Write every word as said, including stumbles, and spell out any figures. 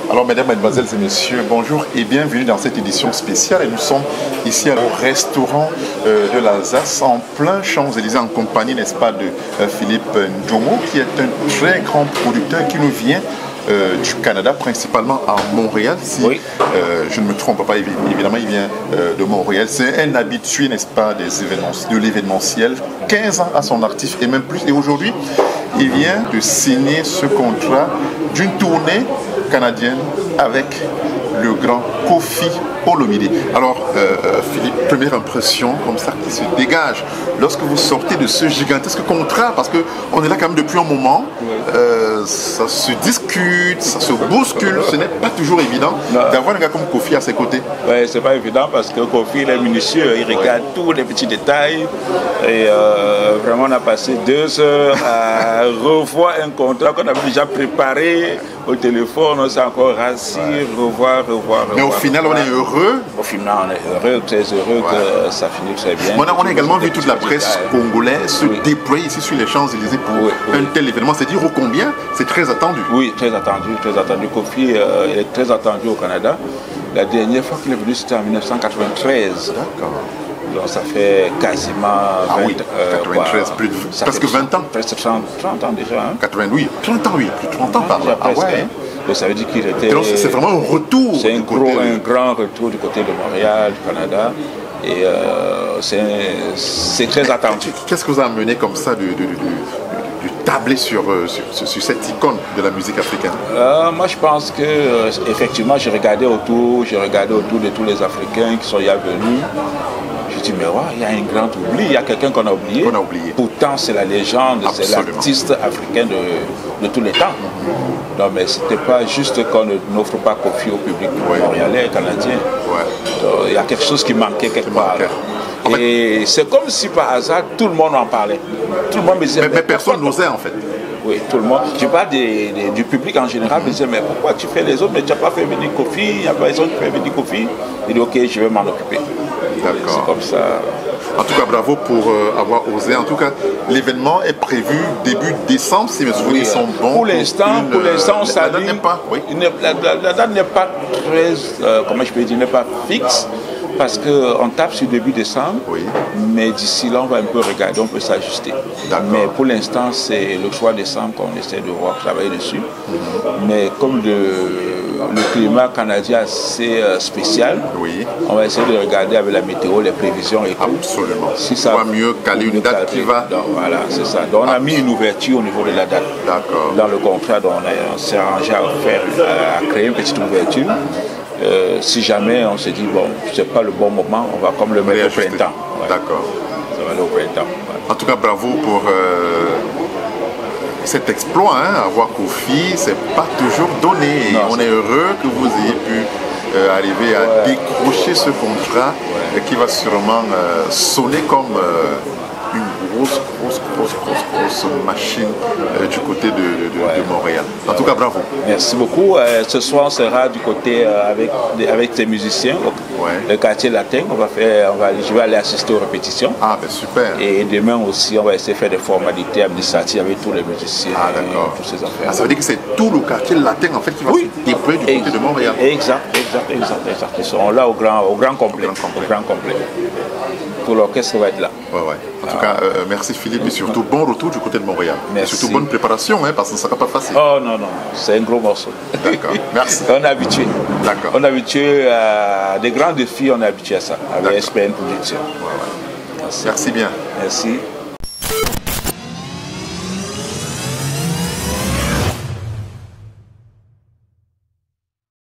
Alors, mesdames, mademoiselles et messieurs, bonjour et bienvenue dans cette édition spéciale. Et nous sommes ici au restaurant euh, de l'Alsace, en plein Champs-Élysées, en compagnie, n'est-ce pas, de euh, Philippe Ndjomo, qui est un très grand producteur qui nous vient euh, du Canada, principalement à Montréal. Si oui. euh, je ne me trompe pas, évidemment, il vient euh, de Montréal. C'est un habitué, n'est-ce pas, des événements, de l'événementiel. quinze ans à son actif et même plus. Et aujourd'hui, il vient de signer ce contrat d'une tournée canadienne avec le grand Koffi Olomide. Alors, euh, Philippe, première impression comme ça qui se dégage lorsque vous sortez de ce gigantesque contrat, parce qu'on est là quand même depuis un moment, euh, ça se discute, ça se bouscule, ce n'est pas toujours évident d'avoir un gars comme Koffi à ses côtés. Oui, c'est pas évident parce que Koffi il est minutieux, il regarde ouais. tous les petits détails et euh, vraiment on a passé deux heures à revoir un contrat qu'on avait déjà préparé au téléphone, on s'est encore rassis, ouais. revoir, revoir, revoir. Mais au final, on est heureux. Au final, on est heureux, très heureux ouais. que ça finisse très bien. On a, on a également vu toute la presse congolaise se oui. déployer ici sur les Champs-Élysées pour oui, oui. un tel événement. C'est dire au combien c'est très attendu. Oui, très attendu, très attendu. Koffi euh, il est très attendu au Canada. La dernière fois qu'il est venu, c'était en mille neuf cent quatre-vingt-treize. D'accord. Donc ça fait quasiment ah vingt, oui, quatre-vingt-treize, euh, plus de, presque vingt ans. Presque trente, trente ans déjà. Hein. quatre-vingts, oui, trente ans, oui, plus de trente ans par là. Ah ouais, hein. Donc ça veut dire qu'il était... C'est vraiment un retour. C'est un, gros, un grand retour du côté de Montréal, du Canada. Et euh, c'est très attendu. Qu'est-ce que vous a amené comme ça de, de, de, de, de tabler sur, sur, sur cette icône de la musique africaine? euh, Moi je pense que euh, effectivement j'ai regardé autour, j'ai regardé autour de tous les Africains qui sont y venus. Je dis mais ouais, il y a un grand oubli, il y a quelqu'un qu'on a oublié. Qu'on a oublié. Pourtant c'est la légende, c'est l'artiste africain de, de tous les temps. Mm-hmm. Non mais c'était pas juste qu'on n'offre pas Koffi au public ouais. montréalais, canadien. Ouais. Donc, il y a quelque chose qui manquait quelque qui part. Manquait. Et c'est comme si par hasard tout le monde en parlait. Tout le monde me disait. Mais, mais, mais personne n'osait en fait. Oui, tout le monde. Je parle des, des, du public en général, me disait mais pourquoi tu fais les autres, mais tu n'as pas fait venir Koffi, il n'y a pas les autres qui font venir Koffi. Il dit ok, je vais m'en occuper. C'est comme ça. En tout cas, bravo pour euh, avoir osé. En tout cas, l'événement est prévu début décembre, si mes souvenirs oui, sont bons. Pour l'instant, pour l'instant, ça la date n'est pas. Oui. La, la, la date n'est pas très, euh, comment je peux dire, n'est pas fixe. Parce qu'on tape sur début décembre, oui. mais d'ici là, on va un peu regarder, on peut s'ajuster. Mais pour l'instant, c'est le choix décembre qu'on essaie de voir, travailler dessus. Mm-hmm. Mais comme le, le climat canadien est assez euh, spécial, oui. on va essayer de regarder avec la météo, les prévisions et tout. Absolument. Si ça va mieux caler une date calmer. Qui va. Donc, voilà, c'est ça. Donc on a mis une ouverture au niveau de la date. D'accord. Dans le contrat, donc, on, on s'est arrangé à, faire, à créer une petite ouverture. Euh, si jamais on se dit bon c'est pas le bon moment, on va comme le mettre au printemps. Ouais. D'accord. Ça va aller au printemps. Ouais. En tout cas bravo pour euh, cet exploit, hein, avoir Koffi, c'est pas toujours donné. Non, on est heureux que vous ayez pu euh, arriver à ouais. décrocher ce contrat ouais. qui va sûrement euh, sonner comme euh, une grosse, grosse, grosse, grosse, grosse machine euh, du côté de, de, de, ouais. de Montréal. En tout cas, bravo. Merci beaucoup. Euh, ce soir, on sera du côté euh, avec, avec tes musiciens, ouais. le quartier latin. On va faire, on va, je vais aller assister aux répétitions. Ah, ben super. Et demain aussi, on va essayer de faire des formalités administratives avec tous les musiciens. Ah, d'accord. Toutes ces affaires. Ah, ça veut dire que c'est tout le quartier latin en fait qui va oui. se déployer du côté exact. de Montréal. Exact, exact, exact, exact. Ils seront là au grand, au grand complet. Au grand complet. Au grand complet. Tout l'orchestre va être là. Ouais, ouais. En ah. tout cas, euh, merci Philippe et surtout bon retour du côté de Montréal. Merci. Et surtout bonne préparation, hein, parce que ce ne sera pas facile. Oh non, non, c'est un gros morceau. D'accord, merci. On est habitué. D'accord. On est habitué à des grands défis, on est habitué à ça, avec S P N Production. Ouais, ouais. Merci. Merci bien. Merci.